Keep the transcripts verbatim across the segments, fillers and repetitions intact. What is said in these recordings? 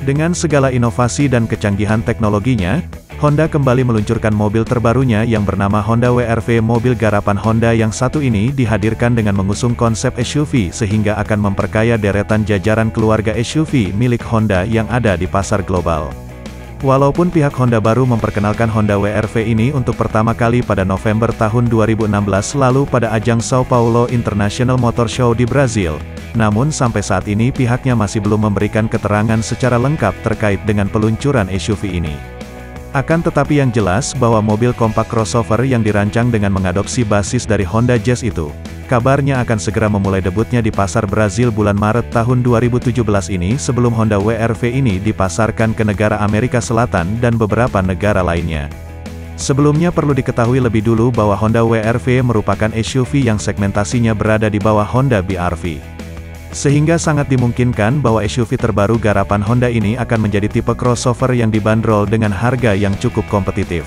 Dengan segala inovasi dan kecanggihan teknologinya, Honda kembali meluncurkan mobil terbarunya yang bernama Honda W R V. Mobil garapan Honda yang satu ini dihadirkan dengan mengusung konsep S U V sehingga akan memperkaya deretan jajaran keluarga S U V milik Honda yang ada di pasar global. Walaupun pihak Honda baru memperkenalkan Honda W R V ini untuk pertama kali pada November tahun dua ribu enam belas lalu pada ajang São Paulo International Motor Show di Brazil, namun sampai saat ini pihaknya masih belum memberikan keterangan secara lengkap terkait dengan peluncuran S U V ini. Akan tetapi yang jelas bahwa mobil kompak crossover yang dirancang dengan mengadopsi basis dari Honda Jazz itu, kabarnya akan segera memulai debutnya di pasar Brazil bulan Maret tahun dua ribu tujuh belas ini sebelum Honda W R V ini dipasarkan ke negara Amerika Selatan dan beberapa negara lainnya. Sebelumnya perlu diketahui lebih dulu bahwa Honda W R V merupakan S U V yang segmentasinya berada di bawah Honda B R V. Sehingga sangat dimungkinkan bahwa S U V terbaru garapan Honda ini akan menjadi tipe crossover yang dibanderol dengan harga yang cukup kompetitif.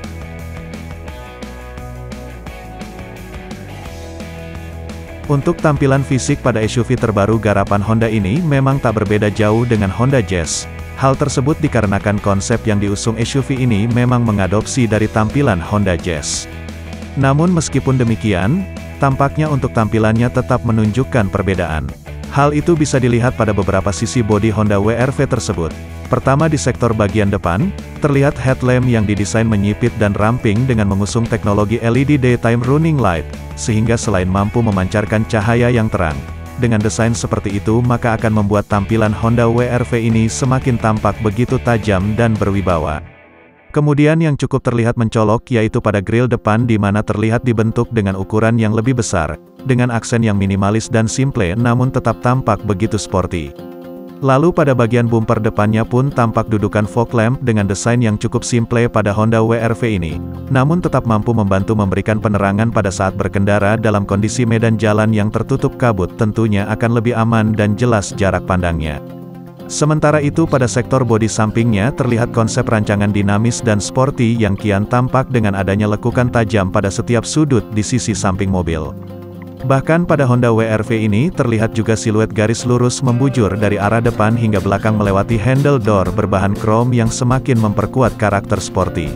Untuk tampilan fisik pada S U V terbaru garapan Honda ini memang tak berbeda jauh dengan Honda Jazz. Hal tersebut dikarenakan konsep yang diusung S U V ini memang mengadopsi dari tampilan Honda Jazz. Namun meskipun demikian, tampaknya untuk tampilannya tetap menunjukkan perbedaan. Hal itu bisa dilihat pada beberapa sisi bodi Honda W R V tersebut. Pertama di sektor bagian depan, terlihat headlamp yang didesain menyipit dan ramping dengan mengusung teknologi L E D Daytime Running Light, sehingga selain mampu memancarkan cahaya yang terang, dengan desain seperti itu maka akan membuat tampilan Honda W R V ini semakin tampak begitu tajam dan berwibawa. Kemudian yang cukup terlihat mencolok yaitu pada grill depan di mana terlihat dibentuk dengan ukuran yang lebih besar, dengan aksen yang minimalis dan simple namun tetap tampak begitu sporty. Lalu pada bagian bumper depannya pun tampak dudukan fog lamp dengan desain yang cukup simple pada Honda W R V ini, namun tetap mampu membantu memberikan penerangan pada saat berkendara dalam kondisi medan jalan yang tertutup kabut, tentunya akan lebih aman dan jelas jarak pandangnya. Sementara itu pada sektor bodi sampingnya terlihat konsep rancangan dinamis dan sporty yang kian tampak dengan adanya lekukan tajam pada setiap sudut di sisi samping mobil. Bahkan pada Honda W R V ini terlihat juga siluet garis lurus membujur dari arah depan hingga belakang melewati handle door berbahan krom yang semakin memperkuat karakter sporty.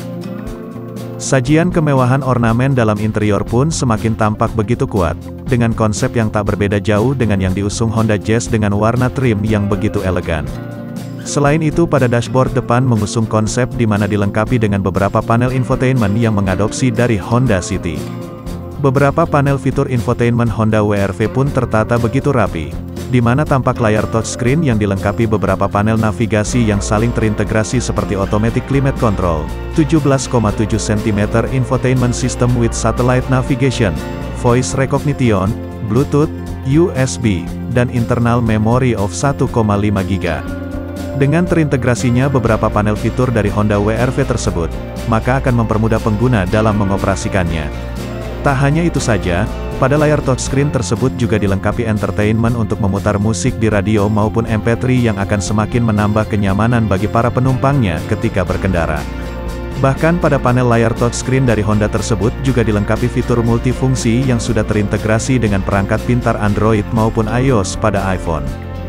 Sajian kemewahan ornamen dalam interior pun semakin tampak begitu kuat, dengan konsep yang tak berbeda jauh dengan yang diusung Honda Jazz dengan warna trim yang begitu elegan. Selain itu pada dashboard depan mengusung konsep di mana dilengkapi dengan beberapa panel infotainment yang mengadopsi dari Honda City. Beberapa panel fitur infotainment Honda W R V pun tertata begitu rapi, di mana tampak layar touchscreen yang dilengkapi beberapa panel navigasi yang saling terintegrasi seperti automatic climate control, tujuh belas koma tujuh sentimeter infotainment system with satellite navigation, voice recognition, Bluetooth, U S B, dan internal memory of satu koma lima giga. Dengan terintegrasinya beberapa panel fitur dari Honda W R V tersebut, maka akan mempermudah pengguna dalam mengoperasikannya. Tak hanya itu saja, pada layar touchscreen tersebut juga dilengkapi entertainment untuk memutar musik di radio maupun M P tiga yang akan semakin menambah kenyamanan bagi para penumpangnya ketika berkendara. Bahkan pada panel layar touchscreen dari Honda tersebut juga dilengkapi fitur multifungsi yang sudah terintegrasi dengan perangkat pintar Android maupun iOS pada iPhone.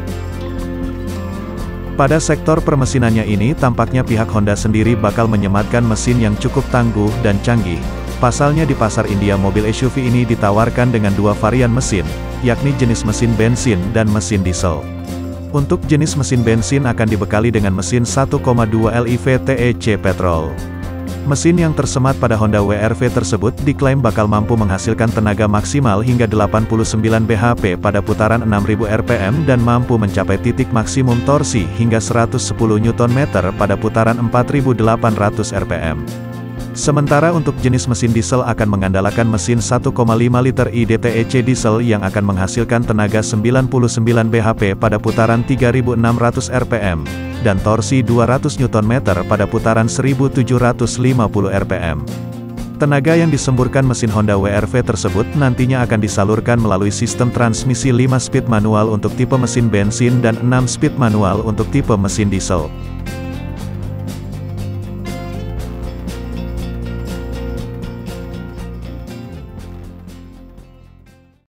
Pada sektor permesinannya ini tampaknya pihak Honda sendiri bakal menyematkan mesin yang cukup tangguh dan canggih. Pasalnya di pasar India mobil S U V ini ditawarkan dengan dua varian mesin, yakni jenis mesin bensin dan mesin diesel. Untuk jenis mesin bensin akan dibekali dengan mesin satu koma dua liter T E C petrol. Mesin yang tersemat pada Honda W R V tersebut diklaim bakal mampu menghasilkan tenaga maksimal hingga delapan puluh sembilan B H P pada putaran enam ribu R P M dan mampu mencapai titik maksimum torsi hingga seratus sepuluh Newton meter pada putaran empat ribu delapan ratus R P M. Sementara untuk jenis mesin diesel akan mengandalkan mesin satu koma lima liter I D T E C diesel yang akan menghasilkan tenaga sembilan puluh sembilan B H P pada putaran tiga ribu enam ratus R P M, dan torsi dua ratus Newton meter pada putaran seribu tujuh ratus lima puluh R P M. Tenaga yang disemburkan mesin Honda W R V tersebut nantinya akan disalurkan melalui sistem transmisi lima speed manual untuk tipe mesin bensin dan enam speed manual untuk tipe mesin diesel.